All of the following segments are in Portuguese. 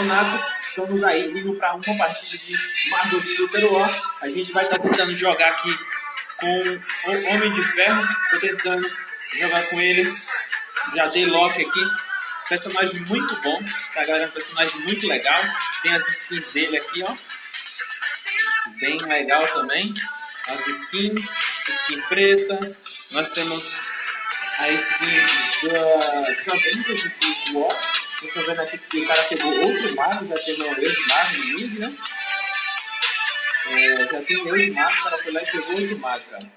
Renato, estamos aí indo para uma partida de Marvel Super War. A gente vai estar tentando jogar aqui com o Homem de Ferro. Estou tentando jogar com ele. Já dei lock aqui. Personagem muito bom, tá, galera? Um personagem muito legal. Tem as skins dele aqui, ó. Bem legal também. As skins, skin preta. Nós temos a skin dos Avengers de Infinity War. Vocês estão vendo aqui que o cara pegou outro mago, já tem um de mago no mid, né? Já tem um de mago, o cara foi lá e pegou outro mago, cara.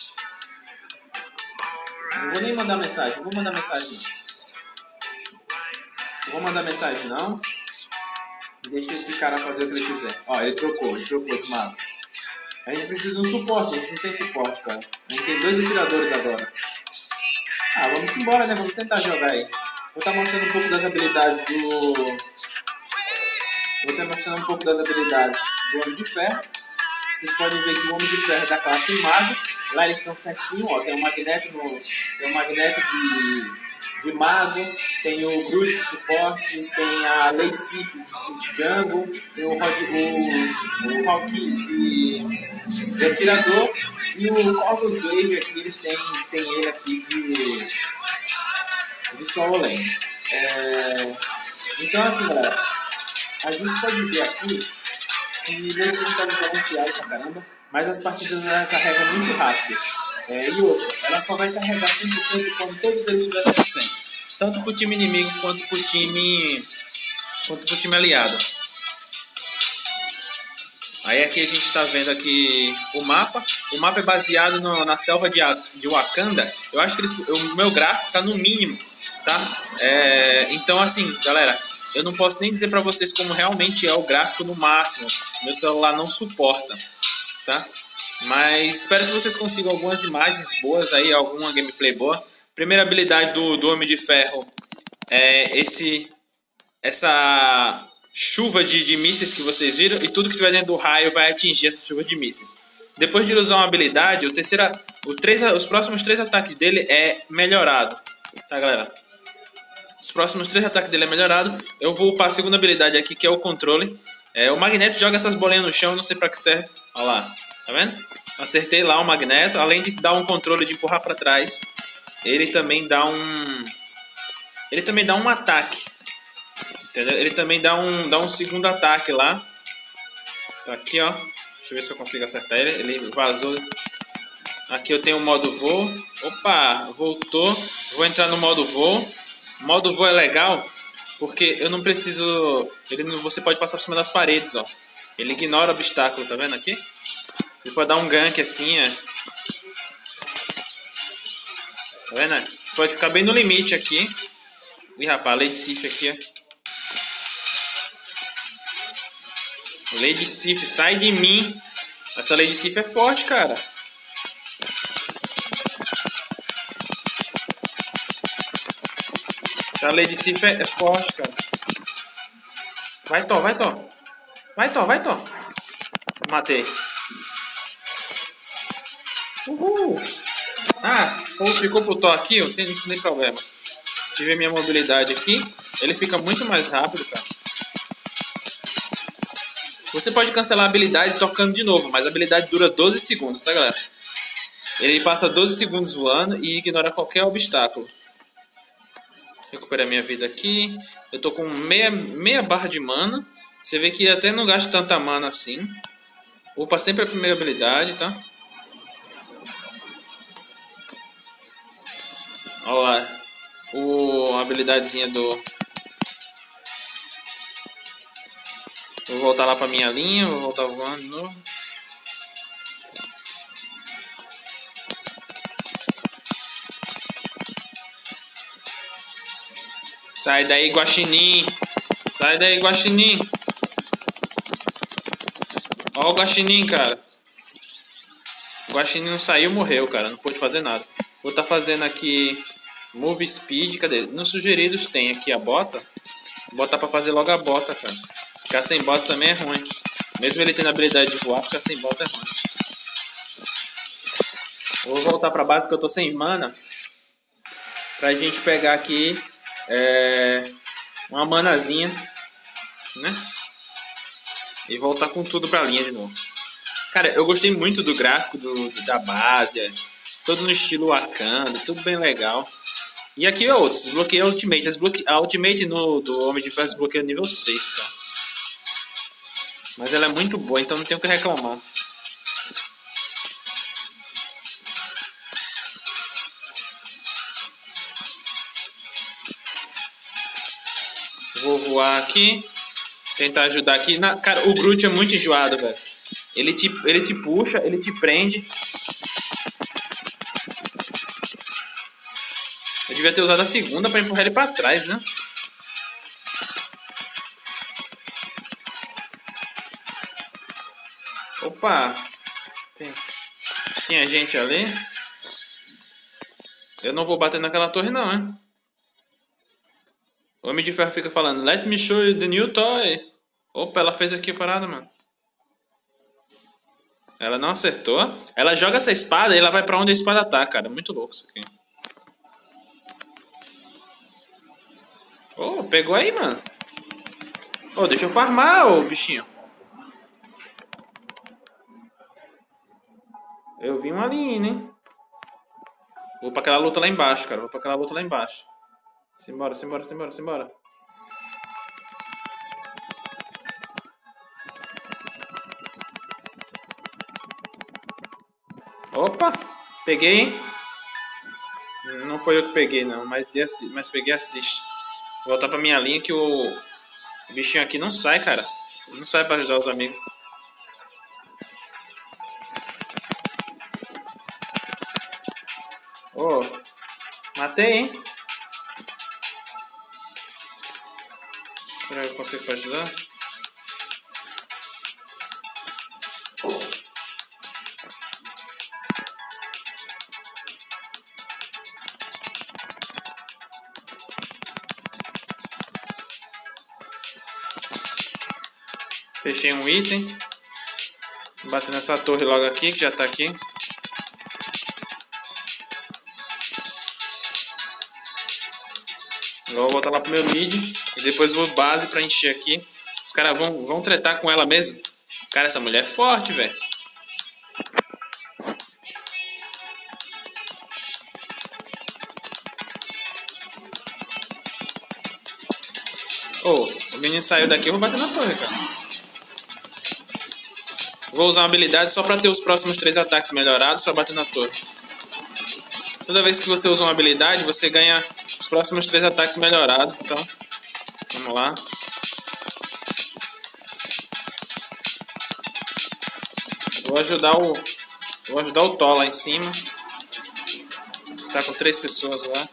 Não vou nem mandar mensagem, não vou mandar mensagem não. Não vou mandar mensagem não. Deixa esse cara fazer o que ele quiser. Ó, ele trocou de mago. A gente precisa de um suporte, a gente não tem suporte, cara. A gente tem 2 atiradores agora. Ah, vamos embora, né? Vamos tentar jogar aí. Vou estar mostrando um pouco das habilidades do... Homem de Ferro. Vocês podem ver que o Homem de Ferro é da classe Mago. Lá eles estão certinho, ó. Tem um Magneto de Mago. Tem o Groot de suporte. Tem a Lady Sif de Jungle. Tem o Hawkeye de atirador. E o Corvus Glaive aqui, eles têm ele aqui de solo lane. Então assim, galera, a gente pode ver aqui que o time está diferenciado pra caramba, mas as partidas ela carregam muito rápidas. E outra, ela só vai carregar 100% quando todos eles tiverem 100%. Tanto pro time inimigo quanto pro time aliado. Aí aqui a gente está vendo aqui o mapa. O mapa é baseado na selva de Wakanda. Eu acho que o meu gráfico está no mínimo, tá? Então assim, galera, eu não posso nem dizer para vocês como realmente é o gráfico no máximo. Meu celular não suporta, tá? Mas espero que vocês consigam algumas imagens boas aí, alguma gameplay boa. Primeira habilidade do Homem de Ferro é essa chuva de mísseis que vocês viram, e tudo que tiver dentro do raio vai atingir essa chuva de mísseis. Depois de ele usar uma habilidade, os próximos 3 ataques dele é melhorado, tá, galera? Os próximos 3 ataques dele é melhorado. Eu vou para a segunda habilidade aqui, que é o controle. O Magneto joga essas bolinhas no chão, não sei para que serve. Olha lá, tá vendo? Acertei lá o Magneto. Além de dar um controle de empurrar para trás, ele também dá um ataque. Entendeu? Ele também dá um segundo ataque lá. Tá aqui, ó. Deixa eu ver se eu consigo acertar ele. Ele vazou. Aqui eu tenho o modo voo. Opa, voltou. Vou entrar no modo voo. O modo voo é legal porque eu não preciso... você pode passar por cima das paredes, ó. Ele ignora o obstáculo, tá vendo aqui? Você pode dar um gank assim, ó. Tá vendo? Você pode ficar bem no limite aqui. Ih, rapaz, Lady Sif aqui, ó. Lady Sif, sai de mim. Essa Lady Sif é forte, cara. Essa Lady Sif é forte, cara. Vai, Thor, vai, Thor. Vai, Thor, vai, Thor. Matei. Uhul. Ficou pro Thor aqui, não tem problema. Tive a minha mobilidade aqui. Ele fica muito mais rápido, cara. Você pode cancelar a habilidade tocando de novo, mas a habilidade dura 12 segundos, tá, galera? Ele passa 12 segundos voando e ignora qualquer obstáculo. Recuperar minha vida aqui. Eu tô com meia barra de mana. Você vê que até não gasto tanta mana assim. Upa sempre a primeira habilidade, tá? Olha lá. A habilidadezinha do... Vou voltar lá pra minha linha. Vou voltar voando de novo. Sai daí, Guaxinim. Sai daí, Guaxinim. Ó o Guaxinim, cara. O Guaxinim não saiu, morreu, cara. Não pôde fazer nada. Vou estar fazendo aqui Move Speed. Cadê? Nos sugeridos tem aqui a bota. Vou botar pra fazer logo a bota, cara. Ficar sem bota também é ruim. Mesmo ele tendo a habilidade de voar, ficar sem bota é ruim. Vou voltar pra base que eu tô sem mana. Pra gente pegar aqui uma manazinha. né? E voltar com tudo pra linha de novo. Cara, eu gostei muito do gráfico da base. Todo no estilo Wakanda, tudo bem legal. E aqui é outro, desbloqueei a Ultimate. A Ultimate do Homem de Ferro desbloqueia nível 6, cara. Mas ela é muito boa, então não tenho o que reclamar. Vou voar aqui. Tentar ajudar aqui. Cara, o Groot é muito enjoado, velho. Ele te puxa, ele te prende. Eu devia ter usado a segunda pra empurrar ele pra trás, né? Opa! Tinha gente ali. Eu não vou bater naquela torre não, né? O Homem de Ferro fica falando, let me show you the new toy. Opa, ela fez aqui a parada, mano. Ela não acertou. Ela joga essa espada e ela vai pra onde a espada tá, cara. Muito louco isso aqui. Oh, pegou aí, mano. Oh, deixa eu farmar, ô bichinho. Eu vi um ali, né? Vou pra aquela luta lá embaixo, cara. Vou pra aquela luta lá embaixo. Simbora, simbora, simbora, simbora. Opa! Peguei, hein? Não foi eu que peguei, não. Mas peguei assist. Vou voltar pra minha linha que o bichinho aqui não sai, cara. Não sai pra ajudar os amigos. Oh, matei, hein? Será que eu consigo pra ajudar? Fechei um item. Vou bater nessa torre logo aqui, que já tá aqui. Agora vou voltar lá pro meu mid. E depois vou base pra encher aqui. Os caras vão tretar com ela mesmo. Cara, essa mulher é forte, velho. Oh, o menino saiu daqui, eu vou bater na torre, cara. Vou usar uma habilidade só pra ter os próximos 3 ataques melhorados pra bater na torre. Toda vez que você usa uma habilidade, você ganha os próximos 3 ataques melhorados. Então, vamos lá. Vou ajudar o Thor lá em cima. Tá com 3 pessoas lá.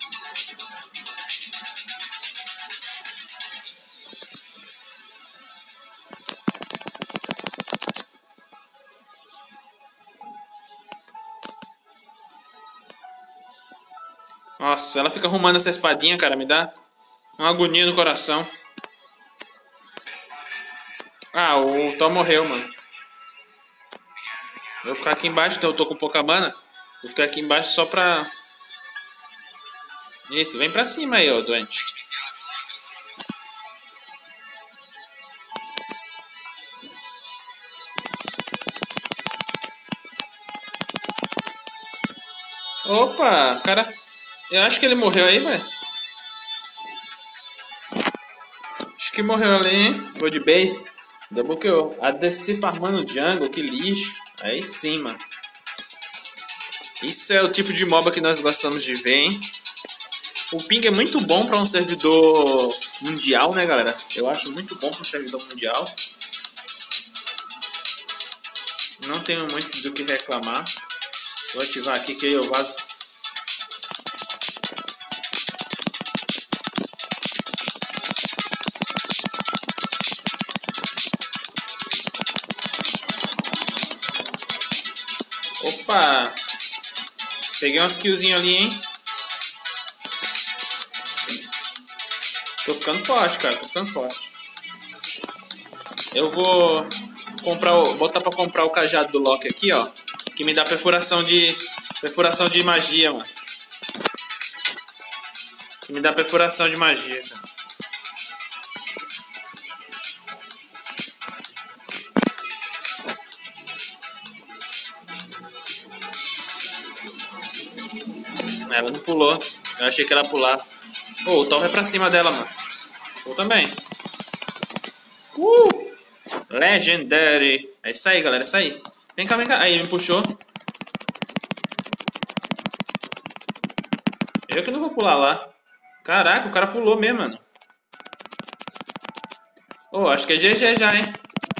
Nossa, ela fica arrumando essa espadinha, cara. Me dá uma agonia no coração. Ah, o Thor morreu, mano. Eu vou ficar aqui embaixo, então eu tô com pouca mana. Vou ficar aqui embaixo só pra... Isso, vem pra cima aí, ó, doente. Opa, cara... Eu acho que ele morreu aí, velho. Acho que morreu ali, hein? Vou de base. Double kill. A DC farmando jungle, que lixo. Aí sim, mano. Isso é o tipo de MOBA que nós gostamos de ver, hein? O ping é muito bom pra um servidor mundial, né, galera? Eu acho muito bom pra um servidor mundial. Não tenho muito do que reclamar. Vou ativar aqui que eu vazo. Opa! Peguei umas killzinhas ali, hein? Tô ficando forte, cara. Tô ficando forte. Eu vou botar pra comprar o cajado do Loki aqui, ó. Que me dá perfuração de magia, mano. Que me dá perfuração de magia, cara. Ela não pulou. Eu achei que ela ia pular. Oh, o Thor vai pra cima dela, mano. Eu também. Legendary. É isso aí, galera. É isso aí. Vem cá, vem cá. Aí, ele me puxou. Eu que não vou pular lá. Caraca, o cara pulou mesmo, mano. Oh, acho que é GG já, hein?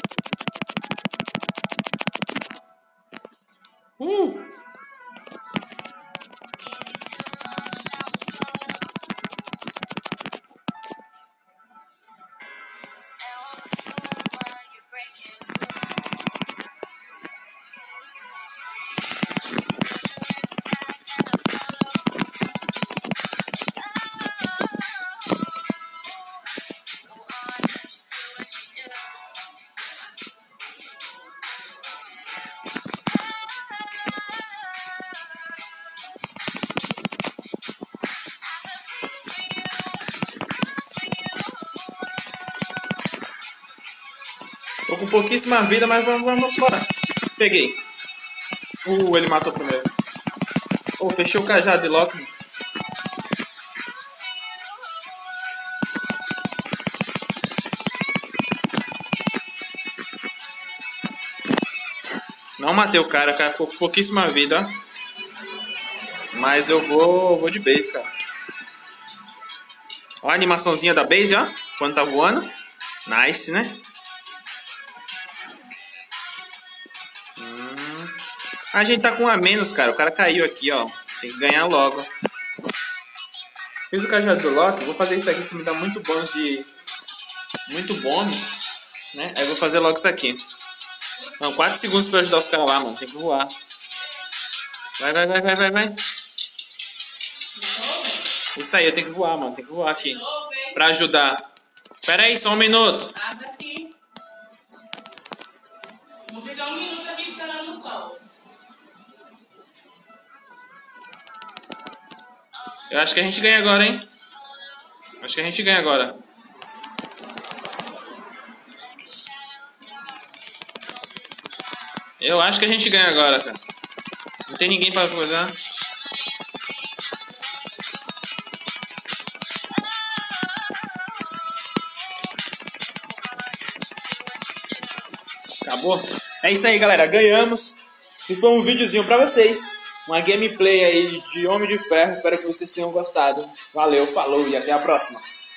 Tô com pouquíssima vida, mas vamos embora. Peguei. Ele matou primeiro. Fechei o cajado de Loki. Não matei o cara ficou com pouquíssima vida, ó. Mas eu vou de base, cara. Ó a animaçãozinha da base, ó. Quando tá voando. Nice, né? A gente tá com um a menos, cara. O cara caiu aqui, ó. Tem que ganhar logo. Fiz o cajado do Loki. Vou fazer isso aqui que me dá muito bônus de... Muito bônus, né? Aí eu vou fazer logo isso aqui. Não, 4 segundos pra ajudar os caras lá, mano. Tem que voar. Vai. Isso aí, eu tenho que voar, mano. Tem que voar aqui. Pra ajudar. Pera aí, só um minuto. Abre aqui. Vou ficar um minuto aqui esperando o sol. Eu acho que a gente ganha agora, hein? Acho que a gente ganha agora. Eu acho que a gente ganha agora, cara. Não tem ninguém pra coisar. Acabou? É isso aí, galera. Ganhamos. Se foi um videozinho pra vocês. Uma gameplay aí de Homem de Ferro. Espero que vocês tenham gostado. Valeu, falou e até a próxima.